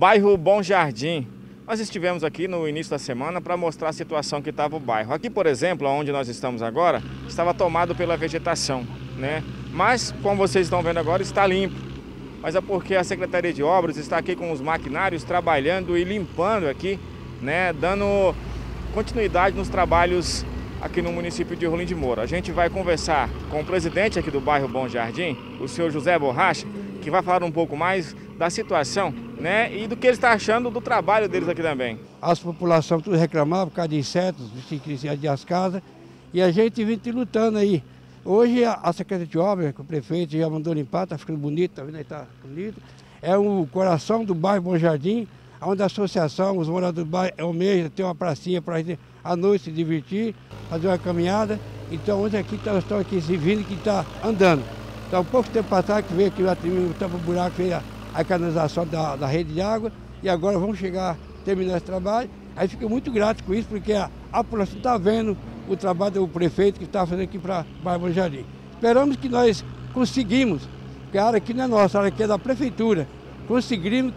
Bairro Bom Jardim. Nós estivemos aqui no início da semana para mostrar a situação que estava o bairro. Aqui, por exemplo, onde nós estamos agora, estava tomado pela vegetação, né? Mas, como vocês estão vendo agora, está limpo. Mas é porque a Secretaria de Obras está aqui com os maquinários trabalhando e limpando aqui, né? Dando continuidade nos trabalhos aqui no município de Rolim de Moura. A gente vai conversar com o presidente aqui do bairro Bom Jardim, o senhor José Borracha, que vai falar um pouco mais da situação, né, e do que ele está achando do trabalho deles aqui também. As populações tudo reclamavam por causa de insetos, de as casas, e a gente vem lutando aí. Hoje a Secretaria de Obras, o prefeito já mandou limpar, está ficando bonito, tá vendo aí, está bonito. É o coração do bairro Bom Jardim, onde a associação, os moradores do bairro almejam ter uma pracinha para a gente à noite se divertir, fazer uma caminhada. Então hoje aqui nós estamos aqui se vindo que está andando. Então, há pouco tempo atrás que veio aqui o tampa-buraco, veio a canalização da rede de água, e agora vamos chegar, terminar esse trabalho. Aí fico muito grato com isso, porque a população está vendo o trabalho do prefeito que está fazendo aqui para o bairro Bom Jardim. Esperamos que nós conseguimos, porque a área aqui não é nossa, a área aqui é da prefeitura. Conseguimos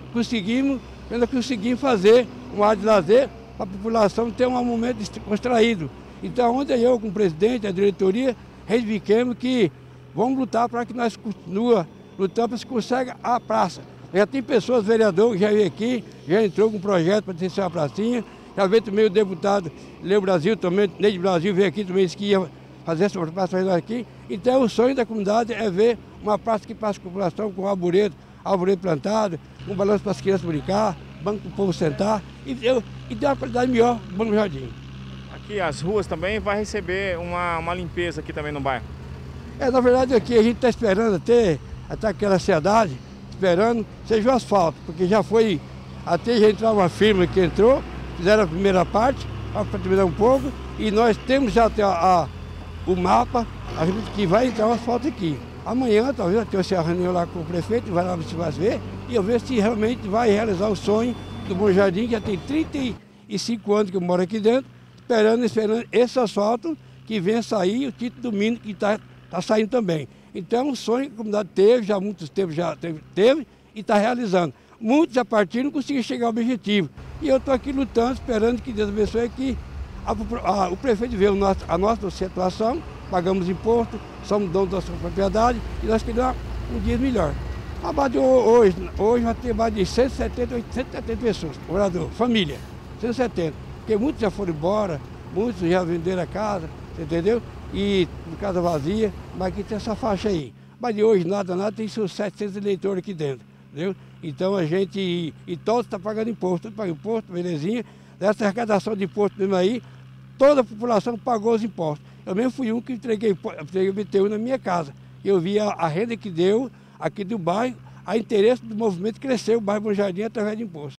fazer uma área de lazer para a população ter um momento distraído. Então, ontem eu, com o presidente, a diretoria, reivindiquemos que vamos lutar para que nós continuemos lutando para que se consiga a praça. Já tem pessoas, vereador, que já veio aqui, já entrou com um projeto para ter uma pracinha. Já veio também o deputado Leo Brasil, também, Neide Brasil, veio aqui também, disse que ia fazer essa praça aqui. Então o sonho da comunidade é ver uma praça que passa a população com arvoredo plantado, um balanço para as crianças brincar, banco para o povo sentar e dê uma qualidade melhor no Bom Jardim. Aqui as ruas também vai receber uma limpeza aqui também no bairro. Na verdade aqui a gente está esperando até aquela ansiedade, esperando seja o asfalto, porque já foi, até já entrou uma firma que entrou, fizeram a primeira parte, para terminar um pouco, e nós temos já até o mapa, a gente que vai entrar o asfalto aqui. Amanhã talvez eu tenha uma reunião lá com o prefeito, vai lá se vai ver, e eu ver se realmente vai realizar o sonho do Bom Jardim, que já tem 35 anos que eu moro aqui dentro, esperando esse asfalto que venha sair, o título do Minas que está saindo também. Então é um sonho que a comunidade teve, já há muitos tempos já teve e está realizando. Muitos já partiram e não conseguiram chegar ao objetivo. E eu estou aqui lutando, esperando que Deus abençoe, que o prefeito vê a nossa situação, pagamos imposto, somos donos da nossa propriedade e nós queremos um dia melhor. A base hoje nós temos mais de 170 pessoas, morador, família, 170. Porque muitos já foram embora, muitos já venderam a casa, entendeu? E casa vazia, mas aqui tem essa faixa aí. Mas de hoje nada, tem seus 700 eleitores aqui dentro, entendeu? Então a gente, e todos estão pagando imposto, tudo paga imposto, belezinha. Dessa arrecadação de imposto mesmo aí, toda a população pagou os impostos. Eu mesmo fui um que entreguei o BTU na minha casa. Eu vi a renda que deu aqui do bairro, a interesse do movimento cresceu o bairro Bom Jardim através de imposto.